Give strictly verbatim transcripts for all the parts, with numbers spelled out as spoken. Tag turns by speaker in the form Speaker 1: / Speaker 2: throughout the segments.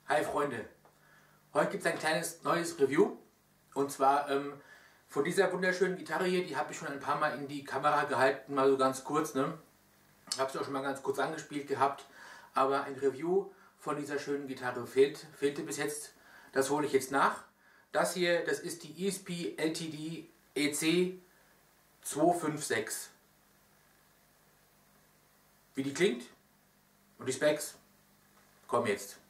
Speaker 1: Hi Freunde, heute gibt es ein kleines neues Review und zwar ähm, von dieser wunderschönen Gitarre hier, die habe ich schon ein paar Mal in die Kamera gehalten, mal so ganz kurz, ne? Habe es auch schon mal ganz kurz angespielt gehabt, aber ein Review von dieser schönen Gitarre fehlt, fehlte bis jetzt, das hole ich jetzt nach. Das hier, das ist die E S P L T D E C zwei fünf sechs. Wie die klingt und die Specs kommen jetzt.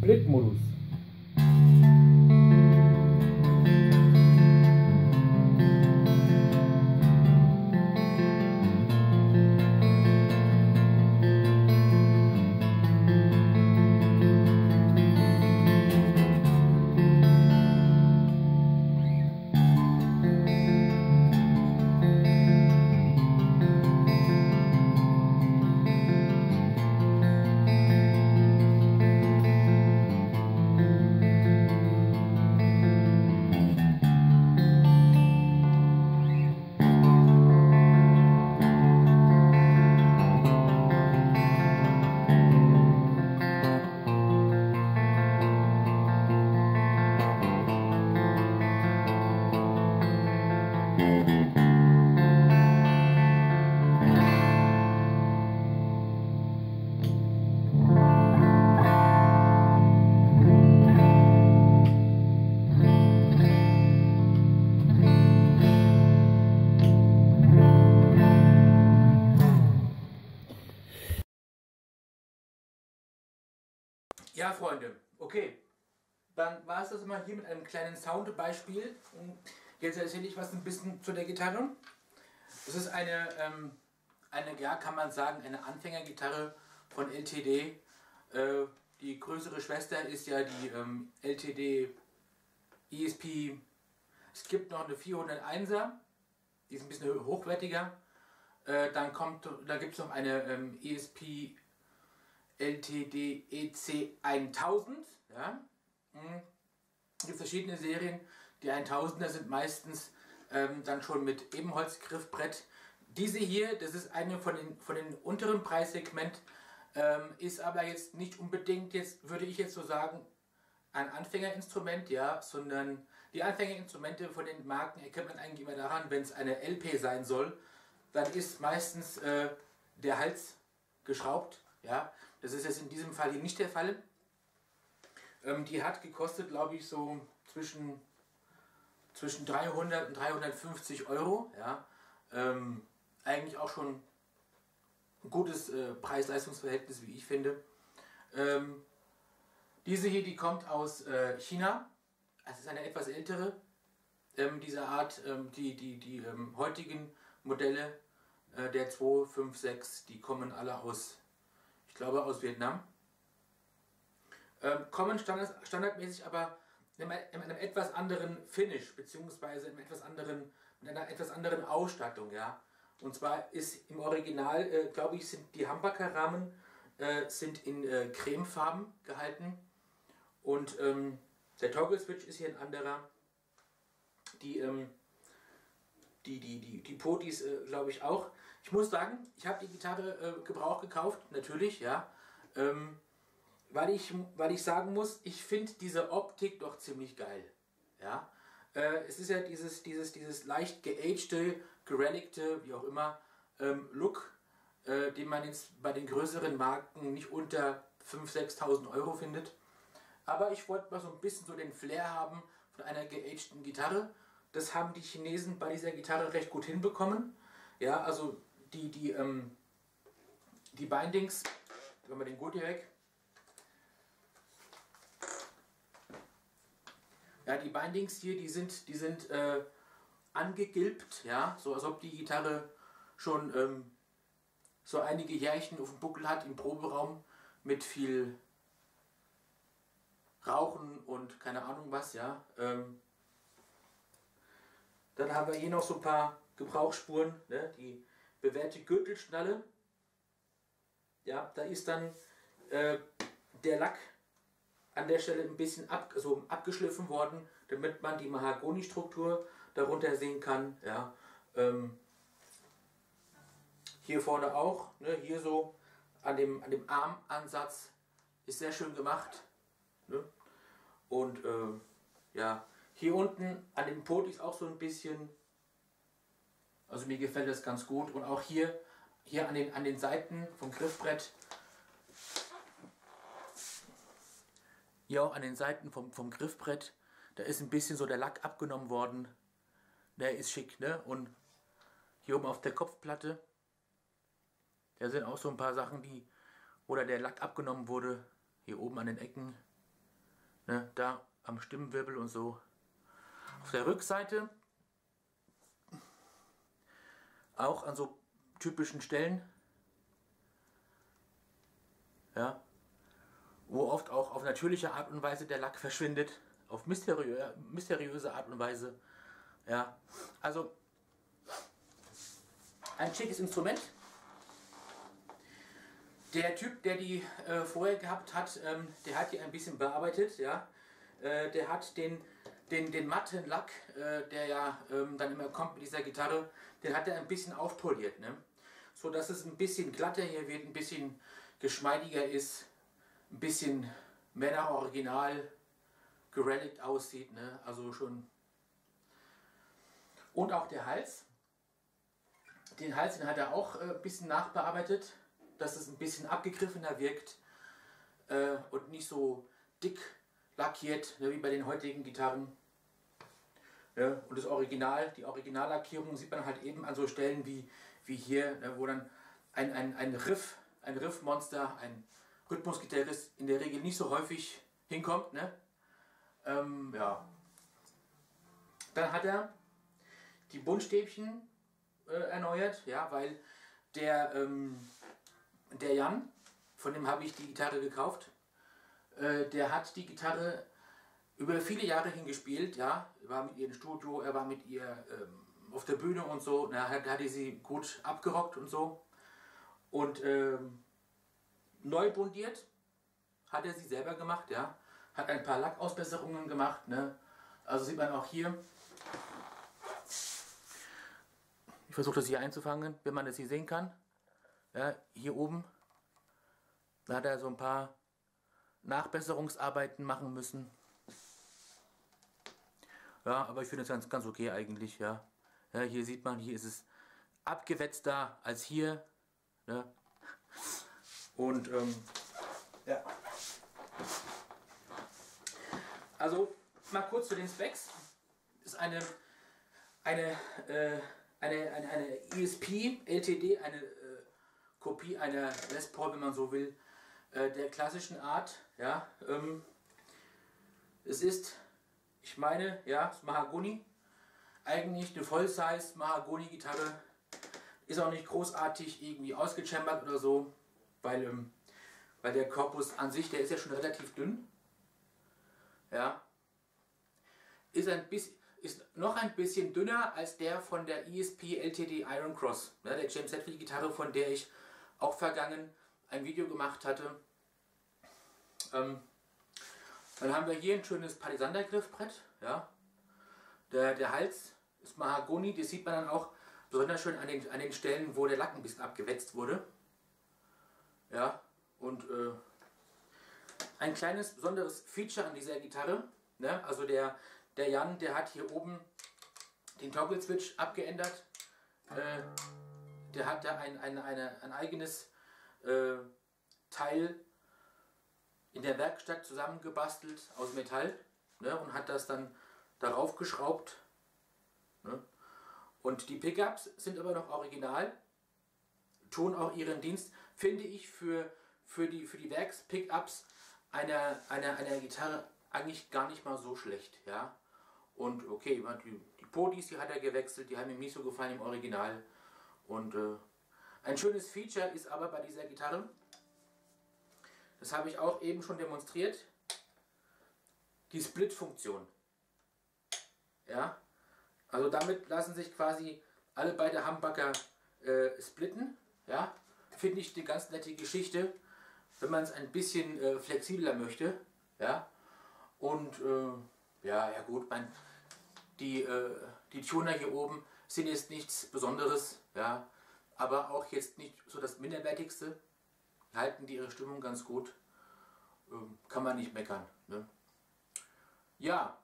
Speaker 1: Split-Modus. Ja, Freunde, okay, dann war es das mal hier mit einem kleinen Soundbeispiel. Und jetzt erzähle ich was ein bisschen zu der Gitarre. Das ist eine, ähm, eine, ja, kann man sagen, eine Anfängergitarre von L T D. Äh, die größere Schwester ist ja die ähm, L T D E S P. Es gibt noch eine vierhunderteiner, die ist ein bisschen hochwertiger. Äh, dann kommt, da gibt es noch eine ähm, E S P L T D E C tausend, ja. Es gibt verschiedene Serien. Die tausender sind meistens ähm, dann schon mit Ebenholzgriffbrett. Diese hier, das ist eine von den, von den unteren Preissegment, ähm, ist aber jetzt nicht unbedingt, jetzt würde ich jetzt so sagen, ein Anfängerinstrument, ja, sondern die Anfängerinstrumente von den Marken erkennt man eigentlich immer daran, wenn es eine L P sein soll, dann ist meistens äh, der Hals geschraubt, ja. Das ist jetzt in diesem Fall hier nicht der Fall. Ähm, die hat gekostet, glaube ich, so zwischen, zwischen dreihundert und dreihundertfünfzig Euro. Ja. Ähm, eigentlich auch schon ein gutes äh, Preis-Leistungs-Verhältnis, wie ich finde. Ähm, diese hier, die kommt aus äh, China. Es ist eine etwas ältere ähm, dieser Art. Ähm, die die, die ähm, heutigen Modelle äh, der zwei fünf sechs, die kommen alle aus Ich glaube aus Vietnam. Ähm, kommen standard, standardmäßig aber in einem, in einem etwas anderen Finish, beziehungsweise in einem etwas anderen, mit einer etwas anderen Ausstattung. Ja? Und zwar ist im Original, äh, glaube ich, sind die Humbucker-Rahmen äh, sind in äh, Cremefarben gehalten. Und ähm, der Toggle-Switch ist hier ein anderer. Die, ähm, die, die, die, die Potis, äh, glaube ich, auch. Ich muss sagen, ich habe die Gitarre äh, gebraucht gekauft, natürlich, ja, ähm, weil, ich, weil ich sagen muss, ich finde diese Optik doch ziemlich geil, ja. Äh, es ist ja dieses, dieses, dieses leicht geagte, gerelicte, wie auch immer, ähm, Look, äh, den man jetzt bei den größeren Marken nicht unter fünftausend, sechstausend Euro findet. Aber ich wollte mal so ein bisschen so den Flair haben von einer geagten Gitarre. Das haben die Chinesen bei dieser Gitarre recht gut hinbekommen. Ja, also die, die, ähm, die Bindings, wenn wir den Gurt hier weg. Ja, die Bindings hier, die sind, die sind äh, angegilbt, ja, so als ob die Gitarre schon ähm, so einige Jährchen auf dem Buckel hat im Proberaum mit viel Rauchen und keine Ahnung was, ja. Ähm, dann haben wir hier noch so ein paar Gebrauchsspuren, ne? Die bewährte Gürtelschnalle. Ja, da ist dann äh, der Lack an der Stelle ein bisschen ab, so abgeschliffen worden, damit man die Mahagoni-Struktur darunter sehen kann. Ja. Ähm, hier vorne auch, ne? Hier so an dem, an dem Armansatz ist sehr schön gemacht. Ne? Und äh, ja, hier unten an den Potis auch so ein bisschen. Also mir gefällt das ganz gut. Und auch hier, hier an den, an den Seiten vom Griffbrett. Hier auch an den Seiten vom, vom Griffbrett. Da ist ein bisschen so der Lack abgenommen worden. Der ist schick, ne? Und hier oben auf der Kopfplatte. Da sind auch so ein paar Sachen, die, wo da der Lack abgenommen wurde. Hier oben an den Ecken. Ne, da am Stimmenwirbel und so. Auf der Rückseite auch an so typischen Stellen, ja, wo oft auch auf natürliche Art und Weise der Lack verschwindet, auf mysteriö mysteriöse Art und Weise, ja, also ein schickes Instrument. Der Typ, der die äh, vorher gehabt hat, ähm, der hat die ein bisschen bearbeitet, ja, äh, der hat den Den, den matten Lack, äh, der ja ähm, dann immer kommt mit dieser Gitarre, den hat er ein bisschen aufpoliert, ne? So dass es ein bisschen glatter hier wird, ein bisschen geschmeidiger ist, ein bisschen mehr nach Original gerelict aussieht, ne? Also schon. Und auch der Hals. Den Hals, den hat er auch äh, ein bisschen nachbearbeitet, dass es ein bisschen abgegriffener wirkt äh, und nicht so dick lackiert, ne, wie bei den heutigen Gitarren. Ja, und das Original, die Originallackierung sieht man halt eben an so Stellen wie, wie hier, ne, wo dann ein, ein, ein Riff, ein Riffmonster, ein Rhythmusgitarrist in der Regel nicht so häufig hinkommt. Ne? Ähm, ja. Dann hat er die Buntstäbchen äh, erneuert, ja, weil der, ähm, der Jan, von dem habe ich die Gitarre gekauft, der hat die Gitarre über viele Jahre hingespielt, ja, er war mit ihr im Studio, er war mit ihr ähm, auf der Bühne und so, da hat, hat er sie gut abgerockt und so und ähm, neu bundiert hat er sie selber gemacht, ja, hat ein paar Lackausbesserungen gemacht, ne, also sieht man auch hier, ich versuche das hier einzufangen, wenn man das hier sehen kann, ja, hier oben, da hat er so ein paar Nachbesserungsarbeiten machen müssen. Ja, aber ich finde es ganz, ganz okay eigentlich, ja. Ja. Hier sieht man, hier ist es abgewetzter als hier. Ne? Und, ähm, ja. Also, mal kurz zu den Specs. Das ist eine, eine, äh, eine, eine, eine E S P L T D, eine äh, Kopie einer Les Paul, wenn man so will, der klassischen Art, ja, ähm, es ist, ich meine, ja, das Mahagoni, eigentlich eine Voll-Size Mahagoni-Gitarre, ist auch nicht großartig irgendwie ausgechambert oder so, weil, ähm, weil der Korpus an sich, der ist ja schon relativ dünn, ja, ist ein bisschen, ist noch ein bisschen dünner als der von der E S P L T D Iron Cross, ne, der James Hetfield Gitarre, von der ich auch vergangen ein Video gemacht hatte. Ähm, dann haben wir hier ein schönes Palisander-Griffbrett. Ja. Der, der Hals ist Mahagoni, das sieht man dann auch besonders schön an den, an den Stellen, wo der Lack ein bisschen abgewetzt wurde. Ja. Und äh, ein kleines besonderes Feature an dieser Gitarre, ne? Also der, der Jan, der hat hier oben den Toggle-Switch abgeändert. Äh, der hat da ein, ein, eine, ein eigenes äh, Teil in der Werkstatt zusammengebastelt aus Metall, ne, und hat das dann darauf geschraubt. Ne. Und die Pickups sind aber noch original, tun auch ihren Dienst, finde ich, für, für die, für die Werks-Pickups einer, einer, einer Gitarre eigentlich gar nicht mal so schlecht. Ja. Und okay, die, die Podis, die hat er gewechselt, die haben ihm nicht so gefallen im Original. Und äh, ein schönes Feature ist aber bei dieser Gitarre, das habe ich auch eben schon demonstriert, die Split-Funktion. Ja, also damit lassen sich quasi alle beide Humbucker äh, splitten. Ja, finde ich eine ganz nette Geschichte, wenn man es ein bisschen äh, flexibler möchte. Ja, und äh, ja, ja gut, mein, die, äh, die Tuner hier oben sind jetzt nichts Besonderes, ja, aber auch jetzt nicht so das Minderwertigste. Halten die ihre Stimmung ganz gut. Ähm, kann man nicht meckern. Ne? Ja.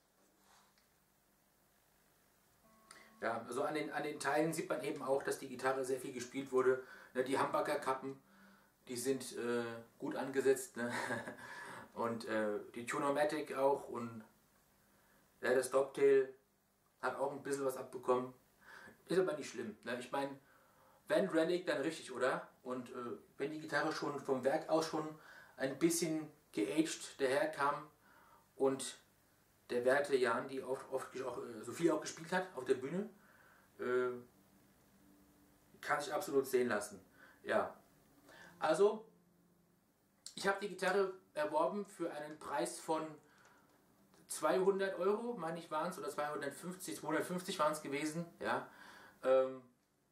Speaker 1: Ja, also an den, an den Teilen sieht man eben auch, dass die Gitarre sehr viel gespielt wurde. Ne, die Humbucker-Kappen, die sind äh, gut angesetzt. Ne? Und äh, die Tunomatic auch. Und ja, das Stoptail hat auch ein bisschen was abbekommen. Ist aber nicht schlimm. Ne? Ich meine, wenn Relic, dann richtig, oder? Und äh, wenn die Gitarre schon vom Werk aus schon ein bisschen geaged daherkam Und der werte Jan, die oft, oft auch, so viel auch gespielt hat auf der Bühne, äh, kann sich absolut sehen lassen. Ja. Also, ich habe die Gitarre erworben für einen Preis von zweihundert Euro, meine ich waren es, oder zweihundertfünfzig, zweihundertfünfzig waren es gewesen. Ja. Ähm,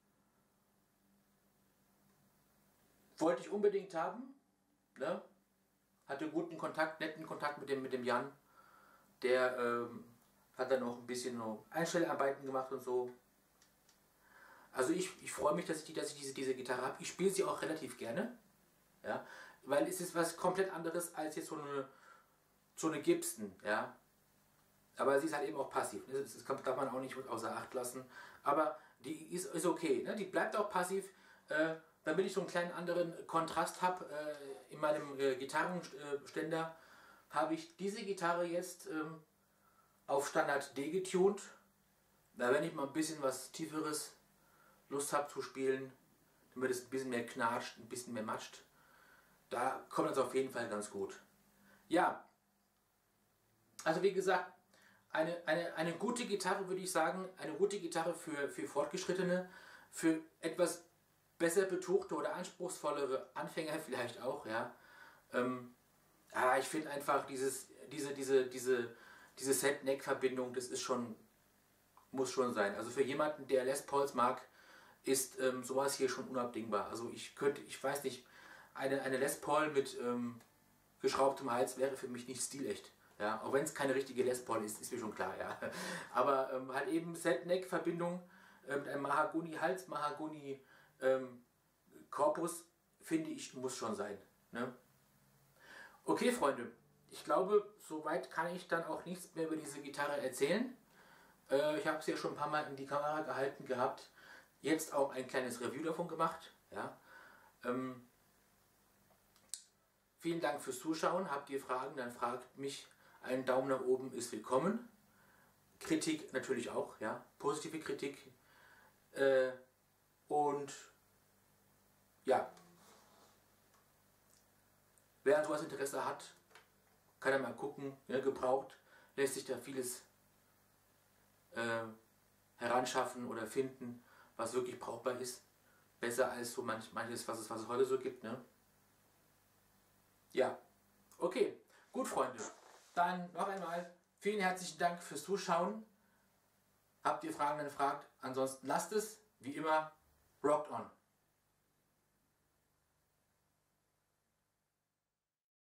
Speaker 1: wollte ich unbedingt haben. Ne? Hatte guten Kontakt, netten Kontakt mit dem, mit dem Jan. Der ähm, hat dann noch ein bisschen noch Einstellarbeiten gemacht und so. Also ich, ich freue mich, dass ich, die, dass ich diese, diese Gitarre habe. Ich spiele sie auch relativ gerne. Ja? Weil es ist was komplett anderes als jetzt so eine, so eine Gibson. Ja? Aber sie ist halt eben auch passiv. Das, das darf man auch nicht außer Acht lassen. Aber die ist, ist okay. Ne? Die bleibt auch passiv. Äh, damit ich so einen kleinen anderen Kontrast habe äh, in meinem äh, Gitarrenständer, habe ich diese Gitarre jetzt ähm, auf Standard D getunt. Da wenn ich mal ein bisschen was Tieferes Lust habe zu spielen, damit es ein bisschen mehr knatscht, ein bisschen mehr matscht, da kommt das auf jeden Fall ganz gut. Ja, also wie gesagt, eine, eine, eine gute Gitarre würde ich sagen, eine gute Gitarre für, für Fortgeschrittene, für etwas besser betuchte oder anspruchsvollere Anfänger vielleicht auch, ja. Ähm, aber ich finde einfach dieses, diese, diese, diese, diese Set-Neck-Verbindung, das ist schon, muss schon sein. Also für jemanden, der Les Pauls mag, ist ähm, sowas hier schon unabdingbar. Also ich könnte, ich weiß nicht, eine, eine Les Paul mit ähm, geschraubtem Hals wäre für mich nicht stilecht. Ja, auch wenn es keine richtige Les Paul ist, ist mir schon klar, ja. Aber ähm, halt eben Set-Neck-Verbindung äh, mit einem Mahagoni-Hals, Mahagoni ähm, Korpus, finde ich, muss schon sein. Ne? Okay, Freunde, ich glaube, soweit kann ich dann auch nichts mehr über diese Gitarre erzählen. Äh, ich habe sie ja schon ein paar Mal in die Kamera gehalten gehabt. Jetzt auch ein kleines Review davon gemacht. Ja. Ähm, vielen Dank fürs Zuschauen. Habt ihr Fragen, dann fragt mich. Ein Daumen nach oben ist willkommen. Kritik natürlich auch, ja. Positive Kritik. Äh, und ja. Wer an sowas Interesse hat, kann er mal gucken. Ja, gebraucht lässt sich da vieles äh, heranschaffen oder finden, was wirklich brauchbar ist. Besser als so manch, manches, was es, was es heute so gibt. Ne? Ja, okay. Gut, Freunde. Dann noch einmal vielen herzlichen Dank fürs Zuschauen. Habt ihr Fragen, dann fragt. Ansonsten lasst es. Wie immer, rocked on.